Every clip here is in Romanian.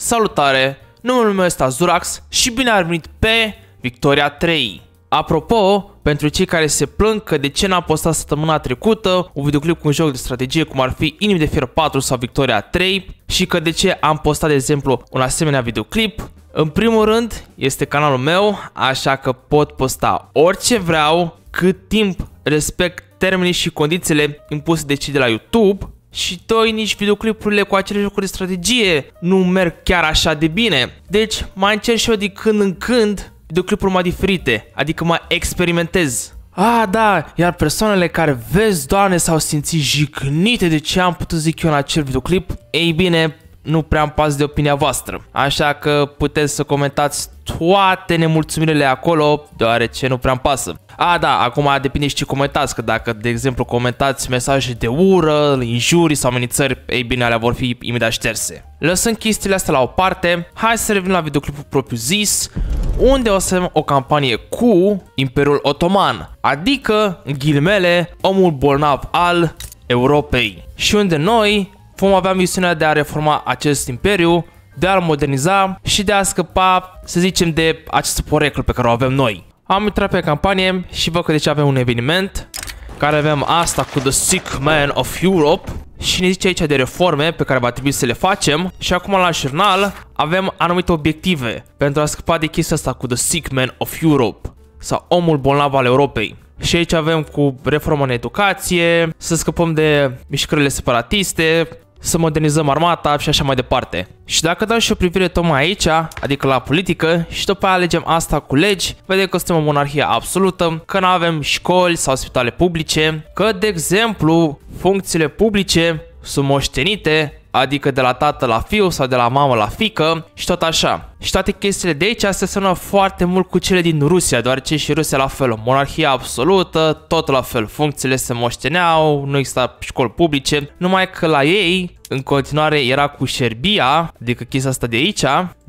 Salutare, numele meu este Azurax și bine ați venit pe Victoria 3. Apropo, pentru cei care se plâng că de ce n-am postat săptămâna trecută un videoclip cu un joc de strategie cum ar fi Inimi de Fier 4 sau Victoria 3 și că de ce am postat de exemplu un asemenea videoclip, în primul rând este canalul meu, așa că pot posta orice vreau cât timp respect termenii și condițiile impuse de cei de la YouTube. Și doi, nici videoclipurile cu acele jocuri de strategie nu merg chiar așa de bine. Deci mai încerc și eu de când în când videoclipuri mai diferite, adică mai experimentez. Da, iar persoanele care vezi, Doamne, s-au simțit jignite de ce am putut zic eu în acel videoclip, ei bine, nu prea am pas de opinia voastră. Așa că puteți să comentați toate nemulțumirile acolo, deoarece nu prea-mi pasă. Da, acum depinde și ce comentați, că dacă, de exemplu, comentați mesaje de ură, injurii sau amenințări, ei bine, alea vor fi imediat șterse. Lăsând chestiile astea la o parte, hai să revenim la videoclipul propriu zis, unde o să avem o campanie cu Imperiul Otoman, adică, în ghilimele, omul bolnav al Europei. Și unde noi vom avea misiunea de a reforma acest imperiu, de a-l moderniza și de a scăpa, să zicem, de această poreclă pe care o avem noi. Am intrat pe campanie și văd că deci avem un eveniment, care avem asta cu The Sick Man of Europe și ne zice aici de reforme pe care va trebui să le facem și acum la jurnal avem anumite obiective pentru a scăpa de chestia asta cu The Sick Man of Europe sau omul bolnav al Europei. Și aici avem cu reformă în educație, să scăpăm de mișcările separatiste, să modernizăm armata și așa mai departe. Și dacă dăm și o privire tocmai aici, adică la politică, și după aia alegem asta cu legi, vedem că suntem o monarhie absolută, că nu avem școli sau spitale publice, că, de exemplu, funcțiile publice sunt moștenite, adică de la tată la fiu sau de la mamă la fiică și tot așa. Și toate chestiile de aici se sună foarte mult cu cele din Rusia, deoarece și Rusia la fel, monarhia absolută, tot la fel, funcțiile se moșteneau, nu exista școli publice, numai că la ei în continuare era cu șerbia, adică chestia asta de aici,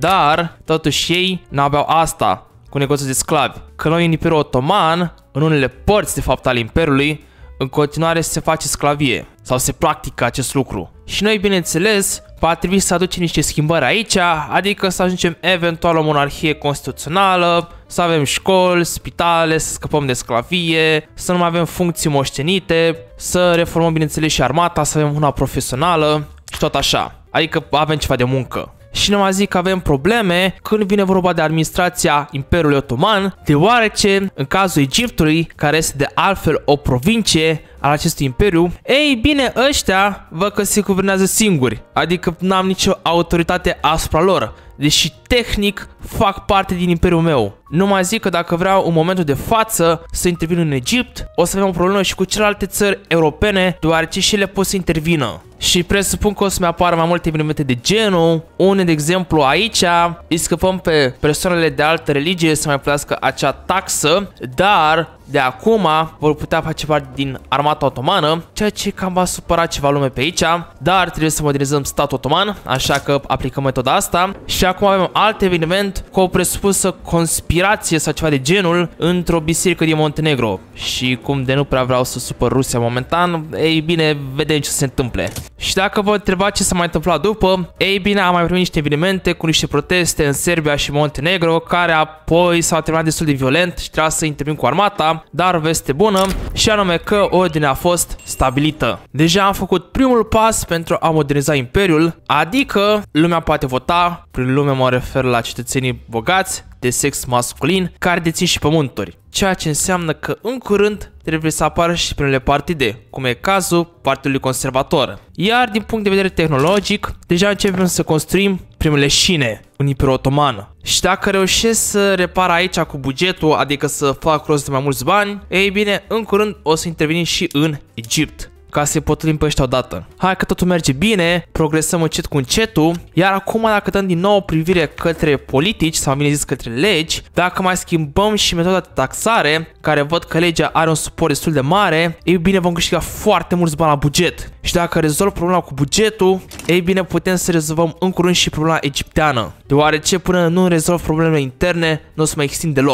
dar totuși ei n-aveau asta cu negoțul de sclavi. Că noi în Imperiul Otoman, în unele părți de fapt ale Imperiului, în continuare se face sclavie sau se practică acest lucru. Și noi, bineînțeles, va trebui să aducem niște schimbări aici, adică să ajungem eventual o monarhie constituțională, să avem școli, spitale, să scăpăm de sclavie, să nu mai avem funcții moștenite, să reformăm, bineînțeles, și armata, să avem una profesională și tot așa. Adică avem ceva de muncă. Și ne mai zic că avem probleme când vine vorba de administrația Imperiului Otoman, deoarece în cazul Egiptului, care este de altfel o provincie al acestui imperiu, ei bine, ăștia văd că se guvernează singuri, adică n-am nicio autoritate asupra lor, deși tehnic fac parte din imperiul meu. Nu mai zic că dacă vreau în momentul de față să intervin în Egipt, o să avem o problemă și cu celelalte țări europene, deoarece și ele pot să intervină. Și presupun că o să-mi apară mai multe evenimente de genul, unde, de exemplu, aici îi scăpăm pe persoanele de altă religie să mai plătească acea taxă, dar de acum vor putea face parte din armata otomană, ceea ce cam va supăra ceva lume pe aici, dar trebuie să modernizăm statul otoman, așa că aplicăm metoda asta. Și acum avem alt eveniment cu o presupusă conspirație sau ceva de genul într-o biserică din Montenegro. Și cum de nu prea vreau să supăr Rusia momentan, ei bine, vedem ce se întâmple. Și dacă vă întreba ce s-a mai întâmplat după, ei bine, am mai primit niște evenimente cu niște proteste în Serbia și Montenegro, care apoi s-au terminat destul de violent și trebuia să intervenim cu armata, dar veste bună, și anume că ordinea a fost stabilită. Deja am făcut primul pas pentru a moderniza imperiul, adică lumea poate vota, prin lume mă refer la cetățenii bogați, de sex masculin, care dețin și pământuri. Ceea ce înseamnă că în curând trebuie să apară și primele partide, cum e cazul Partidului Conservator. Iar din punct de vedere tehnologic, deja începem să construim primele șine în Imperiul Otoman. Și dacă reușesc să repar aici cu bugetul, adică să fac rost de mai mulți bani, ei bine, în curând o să intervenim și în Egipt, ca să-i potulim pe ăștia odată. Hai că totul merge bine, progresăm încet cu încetul, iar acum dacă dăm din nou o privire către politici, sau bine zis către legi, dacă mai schimbăm și metoda de taxare, care văd că legea are un suport destul de mare, ei bine vom câștiga foarte mulți bani la buget. Și dacă rezolv problema cu bugetul, ei bine putem să rezolvăm în curând și problema egipteană, deoarece până nu rezolv problemele interne, nu o să mai extind deloc.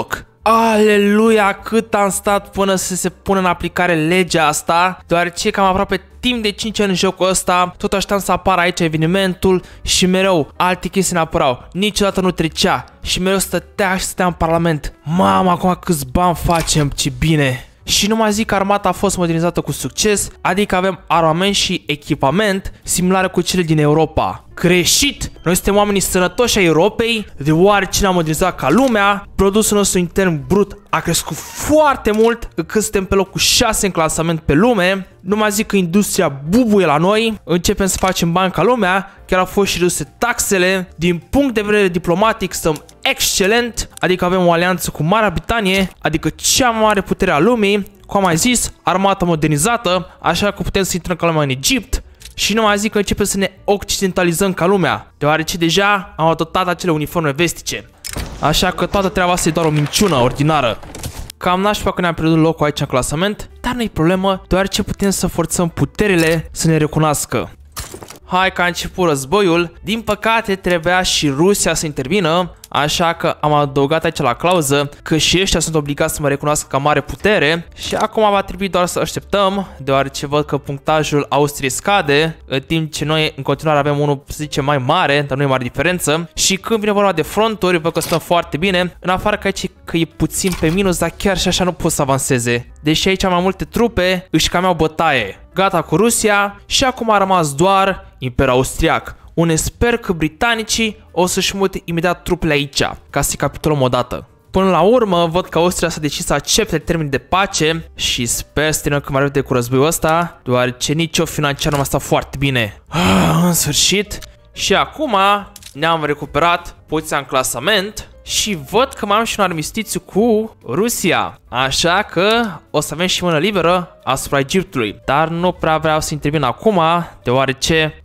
Aleluia, cât am stat până să se pună în aplicare legea asta, deoarece cam aproape timp de 5 ani în jocul ăsta, tot așteptam să apară aici evenimentul și mereu alte chestii ne apărau. Niciodată nu trecea și mereu stătea și stătea în parlament. Mamă, acum câți bani facem, ce bine! Și nu mai zic că armata a fost modernizată cu succes, adică avem armament și echipament similare cu cele din Europa. Greșit! Noi suntem oamenii sănătoși ai Europei, deoarece ne-am modernizat ca lumea, produsul nostru intern brut a crescut foarte mult, încât suntem pe locul 6 în clasament pe lume. Nu mai zic că industria bubuie la noi, începem să facem bani ca lumea, chiar au fost și reduse taxele. Din punct de vedere diplomatic stăm excelent, adică avem o alianță cu Marea Britanie, adică cea mai mare putere a lumii, cum am mai zis, armata modernizată, așa că putem să intrăm ca lumea în Egipt. Și nu mai zic că începem să ne occidentalizăm ca lumea, deoarece deja am adoptat acele uniforme vestice. Așa că toată treaba asta e doar o minciună ordinară. Cam nașpa că ne-am pierdut locul aici în clasament, dar nu-i problemă, deoarece putem să forțăm puterile să ne recunoască. Hai că a început războiul, din păcate trebuia și Rusia să intervină, așa că am adăugat aici la clauză că și ăștia sunt obligați să mă recunoască ca mare putere și acum va trebui doar să așteptăm, deoarece văd că punctajul Austriei scade, în timp ce noi în continuare avem unul, să zicem, mai mare, dar nu e mare diferență. Și când vine vorba de fronturi, văd că stăm foarte bine, în afară că aici că e puțin pe minus, dar chiar și așa nu pot să avanseze. Deși aici mai multe trupe își cam iau bătaie. Gata cu Rusia și acum a rămas doar Imperiul Austriac, unde sper că britanicii o să-și mute imediat trupele aici, ca să-i capitulăm odată. Până la urmă, văd că Austria s-a decis să accepte termenii de pace și sper să terminăm cât mai repede cu războiul ăsta, deoarece nici eu financiar nu m-a stat foarte bine. În sfârșit. Și acum ne-am recuperat poziția în clasament și văd că mai am și un armistițiu cu Rusia. Așa că o să avem și mână liberă asupra Egiptului. Dar nu prea vreau să intervin acum, deoarece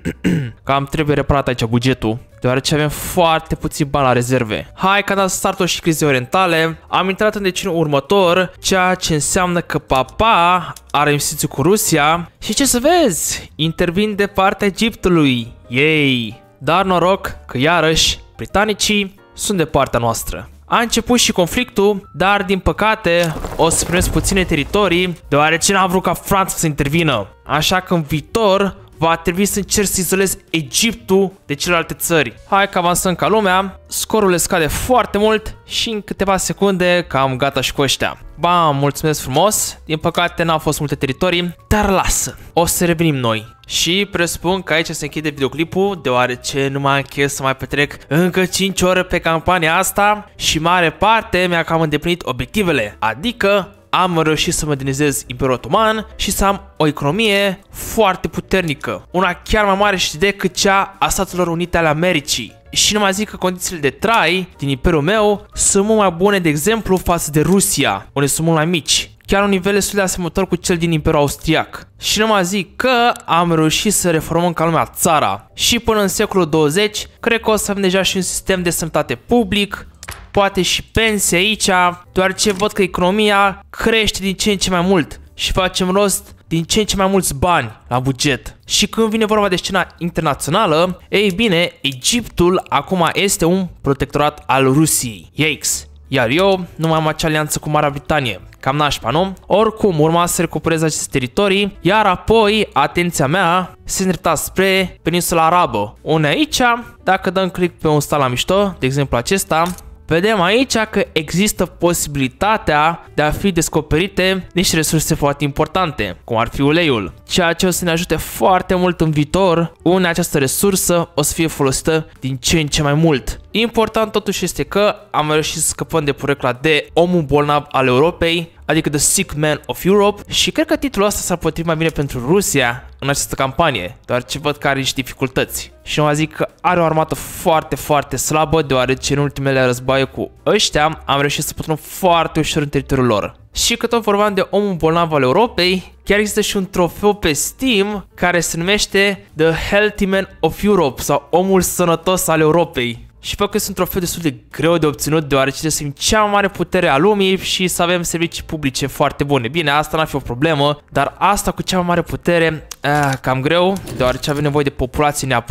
cam trebuie reparat aici bugetul, deoarece avem foarte puțin bani la rezerve. Hai că am dat start-ul și crize orientale. Am intrat în deceniul următor, ceea ce înseamnă că papa are investiții cu Rusia. Și ce să vezi, intervin de partea Egiptului. Yay! Dar noroc că iarăși britanicii sunt de partea noastră. A început și conflictul, dar din păcate o să primesc puține teritorii, deoarece n-am vrut ca Franța să intervină. Așa că în viitor va trebui să încerc să izolez Egiptul de celelalte țări. Hai că avansăm ca lumea, scorul le scade foarte mult și în câteva secunde cam gata și cu ăștia. Bam, mulțumesc frumos, din păcate n-au fost multe teritorii, dar lasă, o să revenim noi. Și presupun că aici se închide videoclipul, deoarece nu mai am chef să mai petrec încă 5 ore pe campania asta și mare parte mi-a cam îndeplinit obiectivele, adică am reușit să modernizez Imperiul Otoman și să am o economie foarte puternică, una chiar mai mare și decât cea a Statelor Unite ale Americii. Și nu mai zic că condițiile de trai din imperiul meu sunt mult mai bune, de exemplu, față de Rusia, unde sunt mult mai mici. Chiar un nivel destul de asemănător cu cel din Imperiul Austriac. Și nu mai zic că am reușit să reformăm ca lumea țara. Și până în secolul 20, cred că o să avem deja și un sistem de sănătate public, poate și pensii aici, deoarece văd că economia crește din ce în ce mai mult și facem rost din ce în ce mai mulți bani la buget. Și când vine vorba de scena internațională, ei bine, Egiptul acum este un protectorat al Rusiei. Yikes! Iar eu nu mai am acea alianță cu Marea Britanie. Cam nașpa, nu? Oricum, urma să recuperez aceste teritorii, iar apoi atenția mea se îndrepta spre peninsula arabă. Unde aici, dacă dăm click pe un stat la mișto, de exemplu acesta, vedem aici că există posibilitatea de a fi descoperite niște resurse foarte importante, cum ar fi uleiul, ceea ce o să ne ajute foarte mult în viitor, unde această resursă o să fie folosită din ce în ce mai mult. Important totuși este că am reușit să scăpăm de porecla de omul bolnav al Europei, adică The Sick Man of Europe, și cred că titlul ăsta s-ar potrivi mai bine pentru Rusia în această campanie, deoarece văd că are niște dificultăți. Și nu mai zic că are o armată foarte slabă, deoarece în ultimele războaie cu ăștia am reușit să pătrundem foarte ușor în teritoriul lor. Și că tot vorbeam de omul bolnav al Europei, chiar există și un trofeu pe Steam care se numește The Healthy Man of Europe sau Omul Sănătos al Europei. Și pentru că este un trofeu destul de greu de obținut, deoarece trebuie să fim cea mai mare putere a lumii și să avem servicii publice foarte bune. Bine, asta n-ar fi o problemă, dar asta cu cea mai mare putere, cam greu, deoarece avem nevoie de populație neapărat.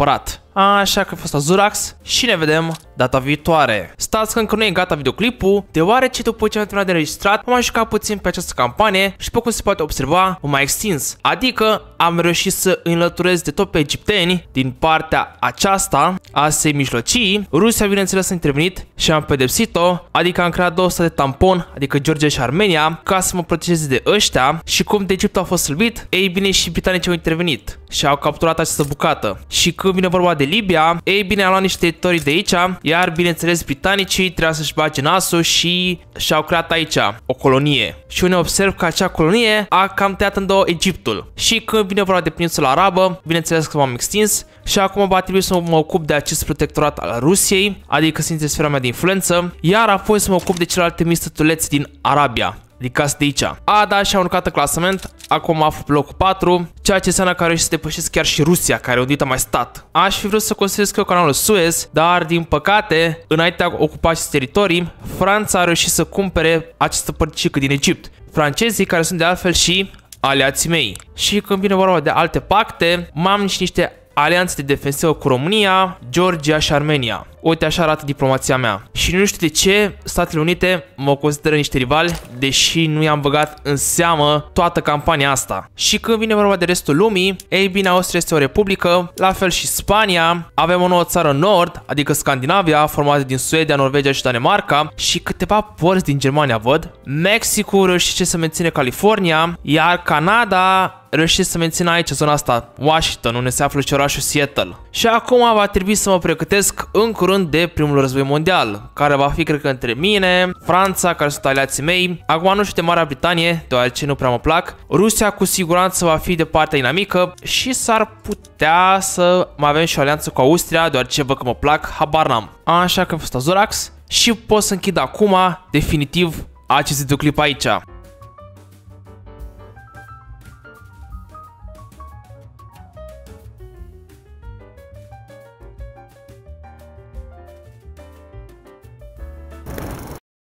Așa că a fost Azurax și ne vedem data viitoare. Stați că încă nu e gata videoclipul, deoarece după ce am terminat de înregistrat, am mai jucat puțin pe această campanie și, după cum se poate observa, m-am mai extins. Adică am reușit să înlăturez de tot pe egipteni din partea aceasta a Asiei Mijlocii. Rusia, bineînțeles, a intervenit și am pedepsit-o, adică am creat 200 de tampon, adică Georgia și Armenia, ca să mă protejeze de ăștia. Și cum de Egipt a fost slăbit, ei bine, și britanicii au intervenit și au capturat această bucată. Și când vine vorba de Libia, ei bine, am luat niște teritorii de aici, iar bineînțeles britanicii trebuia să-și bage nasul și și-au creat aici o colonie. Și unde observ că acea colonie a cam tăiat în două Egiptul. Și când vine vorba de peninsula arabă, bineînțeles că m-am extins și acum va trebui să mă ocup de acest protectorat al Rusiei, adică să intre sfera mea de influență, iar apoi să mă ocup de celelalte mici stătuleți din Arabia. Adică de aici. Da, și-a urcat în clasament, acum aflu pe locul 4, ceea ce înseamnă că reușit să depășesc chiar și Rusia, care un dit a mai stat. Aș fi vrut să construiesc eu canalul Suez, dar din păcate, înainte de a ocupa aceste teritorii, Franța a reușit să cumpere această părticică din Egipt. Francezii, care sunt de altfel și aliații mei. Și când vine vorba de alte pacte, am niște alianțe de defensivă cu România, Georgia și Armenia. Uite, așa arată diplomația mea. Și nu știu de ce Statele Unite mă consideră niște rivali, deși nu i-am băgat în seamă toată campania asta. Și când vine vorba de restul lumii, ei bine, Austria este o republică, la fel și Spania. Avem o nouă țară nord, adică Scandinavia, formată din Suedia, Norvegia și Danemarca, și câteva părți din Germania văd. Mexicul reușește să menține California, iar Canada reușește să mențină aici zona asta, Washington, unde se află și orașul Seattle. Și acum va trebui să mă pregătesc în curând de primul război mondial, care va fi, cred că, între mine, Franța, care sunt aliații mei, acum nu știu de Marea Britanie, deoarece nu prea mă plac, Rusia cu siguranță va fi de partea inamică și s-ar putea să mai avem și o alianță cu Austria, deoarece văd că mă plac, habar n-am. Așa că a fost Azurax și pot să închid acum, definitiv, acest videoclip aici.